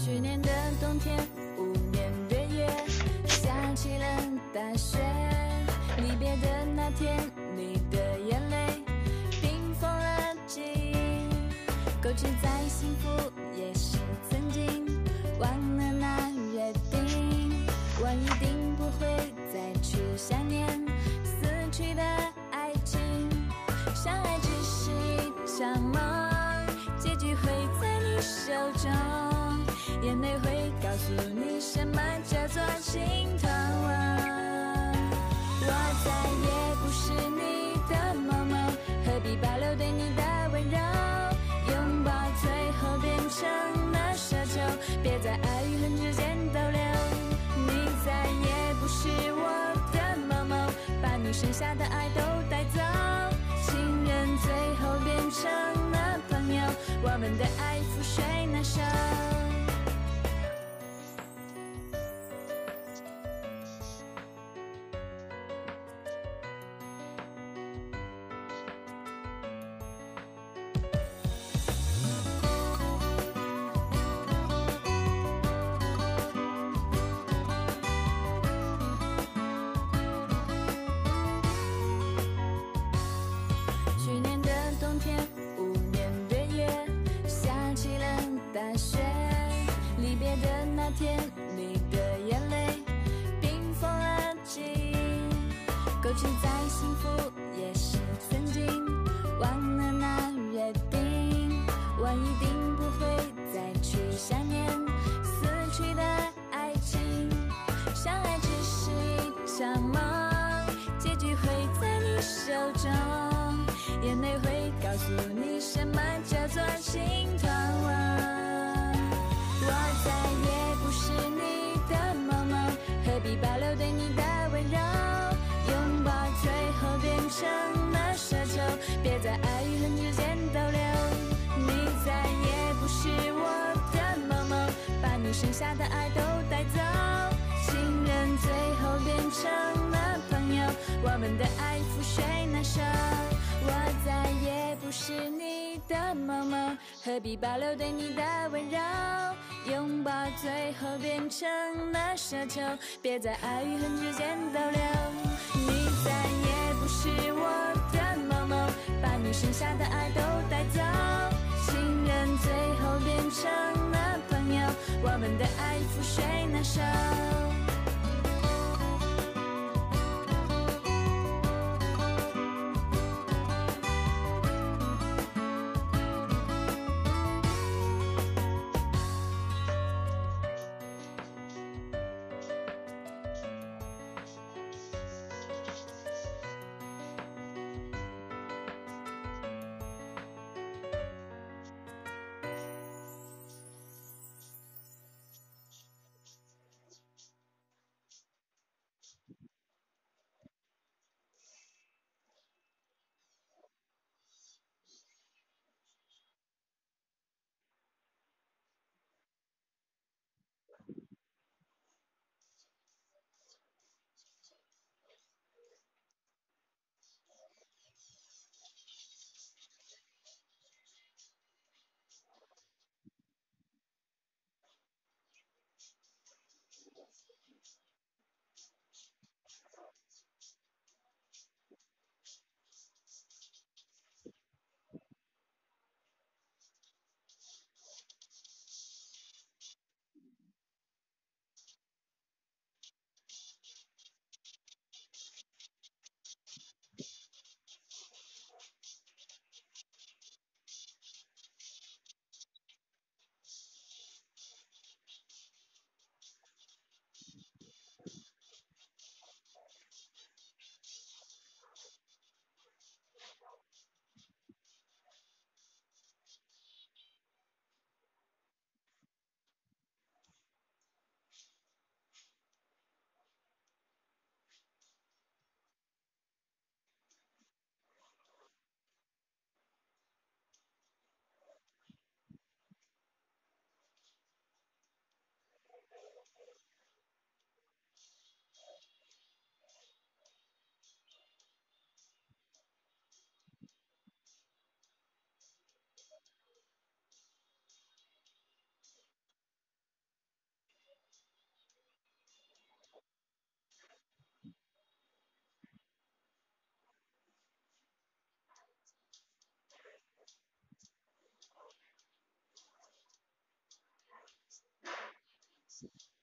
去年的冬天，无眠月夜，下起了大雪。离别的那天，你的眼泪冰封了记忆，勾起在幸福也是曾经，忘了那约定，我一定不会再去想念死去的爱情。相爱只是一场梦，结局会在你手中，眼泪会告诉你什么叫做心痛。我再也不是你的某某，何必保留对你的温柔？拥抱最后变成了奢求，别在爱与恨之间逗留。你再也不是我的某某，把你剩下的爱都带走。情人最后变成了朋友，我们的爱覆水难收。去年的冬天，无眠月夜，下起了大雪。离别的那天，你的眼泪冰封了记忆，勾起在幸福也是曾经，忘了那约定，我一定不会再去想念死去的爱情。相爱只是一场梦，结局会在你手中，眼泪会告诉你什么叫做心痛。我再也不是你的某某，何必保留对你的温柔？拥抱最后变成了奢求，别在爱与恨之间逗留。你再也不是我的某某，把你剩下的爱都带走。情人最后变成了朋友，我们的爱覆水难收。我再也不是你的某某，何必保留对你的温柔？拥抱最后变成了奢求，别在爱与恨之间逗留。你再也不是我的某某，把你剩下的爱都带走。情人最后变成了朋友，我们的爱覆水难收。 子。